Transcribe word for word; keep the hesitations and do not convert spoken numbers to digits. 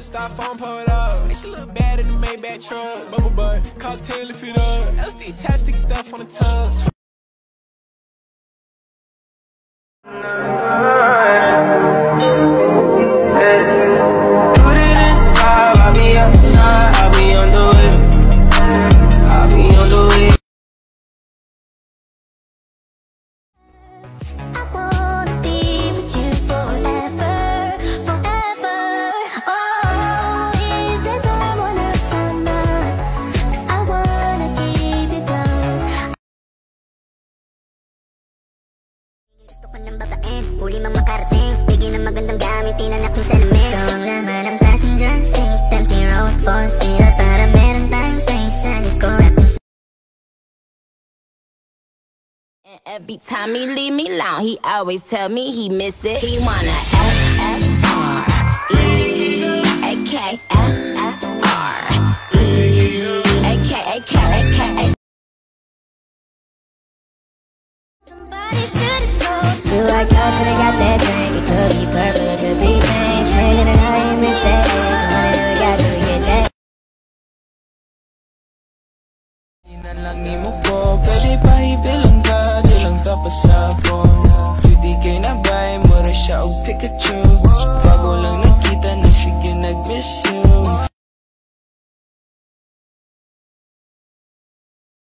styrofoam pulled up. And she look bad in the Maybach truck. Bubble butt, cost ten to feet up. L S D attached, sticky stuff on the tongue. Huli mang makarating, bigyan ng magandang gamit, tinanak ng salamin. Ikaw ang laman ng passenger seat, empty road, four-seater, para meron tayong space sa likod. And every time he leave me alone, he always tell me he miss it. He wanna F F R E A K F F R E A K A K A K A. Somebody should've told you I got till I got that drink. It could be purple, it could be pink. Drinking and I ain't missed that. Money we got to get that. Inan lang ni mo ko, pwede pa ipilang ka, di lang tapos sapon. Cutie kay na bay, mura siya og Pikachu.